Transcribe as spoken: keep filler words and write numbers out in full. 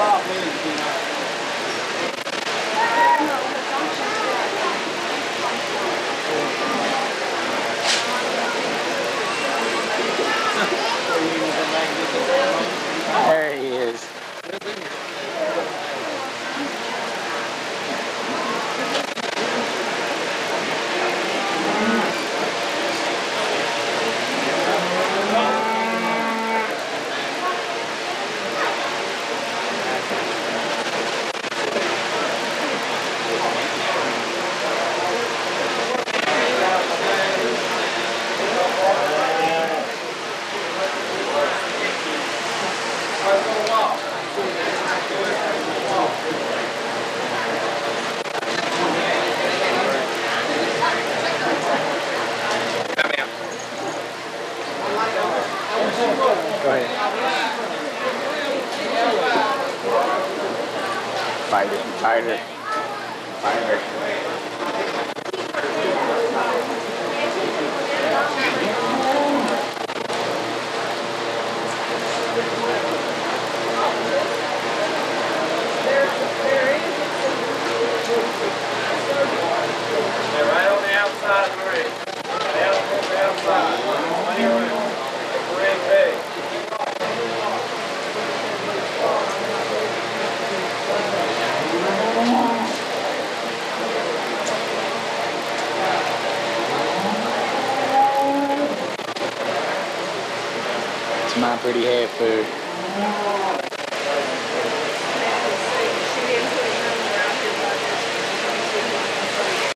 There he is. Go ahead. Fight it, fight it, fight it. They're right on the outside of the ring. Down on the outside. Plenty of room. We're in big. It's my pretty head food.